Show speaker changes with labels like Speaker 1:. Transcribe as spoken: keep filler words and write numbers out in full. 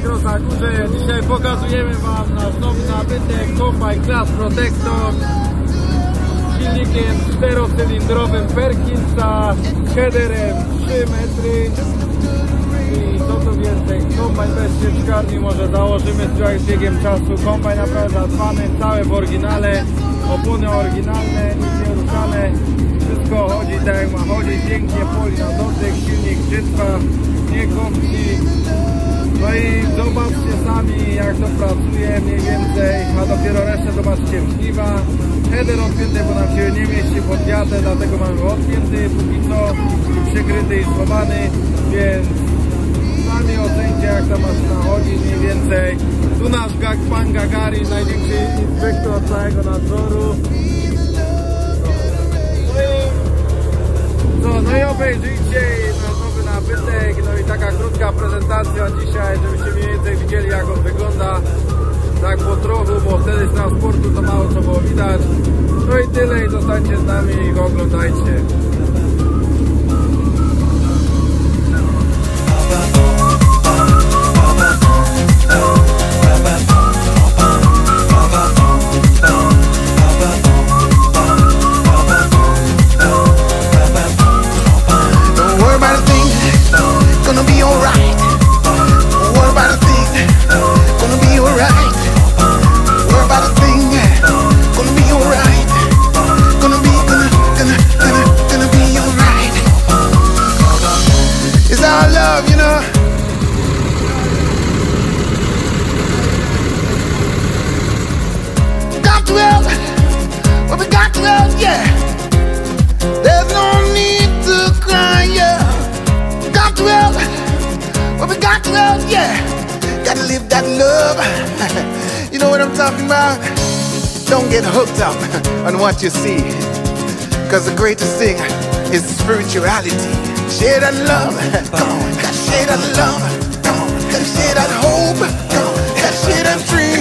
Speaker 1: Agro na górze. Dzisiaj pokazujemy wam nasz nowy nabytek Kombajn Claas Protector z silnikiem czterocylindrowym Perkinsa, z headerem trzy metry i co tu więcej, kombajn bez sieczkarni, może założymy z biegiem czasu. Kombajn naprawdę zadbany, całe w oryginale, opony oryginalne, nic nie ruszane, wszystko chodzi tak jak ma chodzić, pięknie poli na dotyk, silnik brzytwa, nie kopci. No i zobaczcie sami, jak to pracuje mniej więcej, a dopiero resztę zobaczcie w żniwa. Header odpięty, bo nam się nie mieści pod wiatę, dlatego mamy odpięty póki co, przykryty i schowany, więc sami ocencie, jak ta maszyna chodzi mniej więcej. Tu nasz gag, pan Gagarin, największy inspektor całego nadzoru. No i co, no i obejrzyjcie nasz nowy nabytek, no i taka krótka prezentacja dzisiaj, żebyście mniej więcej widzieli, jak on wygląda. Tak po trochu, bo wtedy z transportu to mało co było widać. No i tyle, i zostańcie z nami i go oglądajcie.
Speaker 2: Gotta live that love. You know what I'm talking about? Don't get hooked up on what you see, cause the greatest thing is spirituality. Share that love, come on. Gotta share that love, come on. Gotta share that hope, come on. Gotta share that dream.